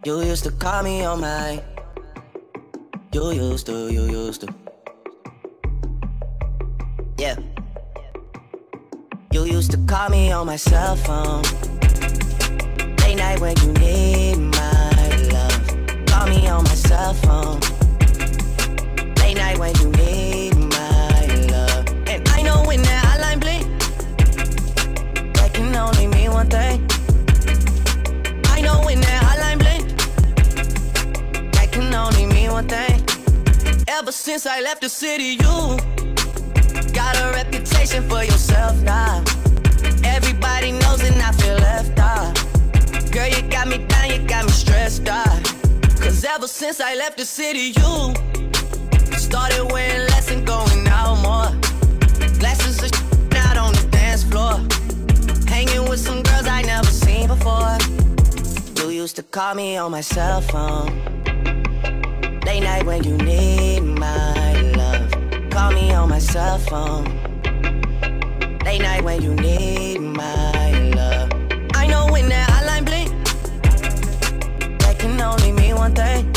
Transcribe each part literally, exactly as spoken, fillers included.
You used to call me on my. You used to, you used to. Yeah. You used to call me on my cell phone. Late night when you need my love. Call me on my cell phone. Late night when you need my love. And I know when that hotline bling, that can only mean one thing. I know when that hotline bling, that can only mean one thing. Ever since I left the city, you got a reputation for yourself now. Everybody knows and I feel left out. Girl, you got me down, you got me stressed out. Cause ever since I left the city, you started wearing less and going out more. Glasses of out on the dance floor. Hanging with some girls I never seen before. You used to call me on my cell phone. Late night when you need my love. Call me on my cell phone. Late night when you need my love. I know when that hotline bling, that can only mean one thing.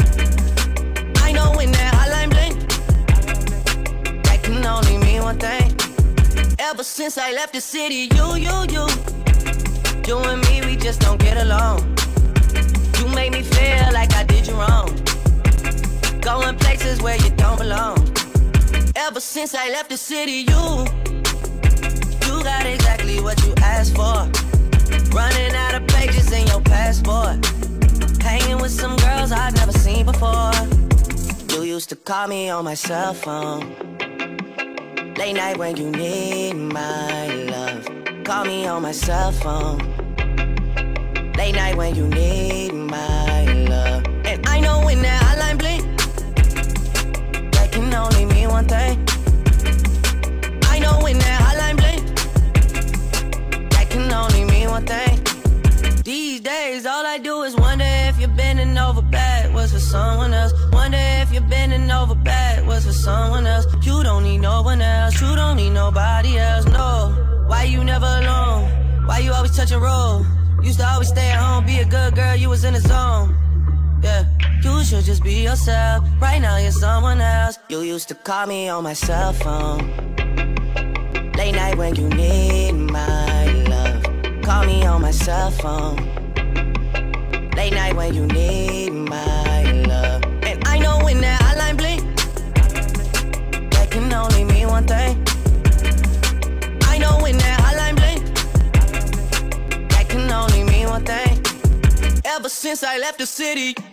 I know when that hotline bling, that can only mean one thing. Ever since I left the city, you, you, you You and me, we just don't get along. You make me feel like I did you wrong. Going places where you don't belong. Ever since I left the city, you You got exactly what you asked for. Running out of pages in your passport. Hanging with some girls I've never seen before. You used to call me on my cell phone. Late night when you need my love. Call me on my cell phone. Late night when you need my love. And I know when that hotline bling, that can only mean one thing. I know when that hotline bling, that can only mean one thing. These days all I do is wonder if you're bending over backwards for someone else. Wonder if you're bending over backwards for someone else. You don't need no one else, you don't need nobody else, no. Why you never alone? Why you always touch a roll? Used to always stay at home, be a good girl, you was in the zone. Yeah, you should just be yourself. Right now you're someone else. You used to call me on my cell phone. Late night when you need my love. Call me on my cell phone. Late night when you need my love. And I know when that hotline bling, that can only mean one thing. I know when that hotline bling, that can only mean one thing. Ever since I left the city.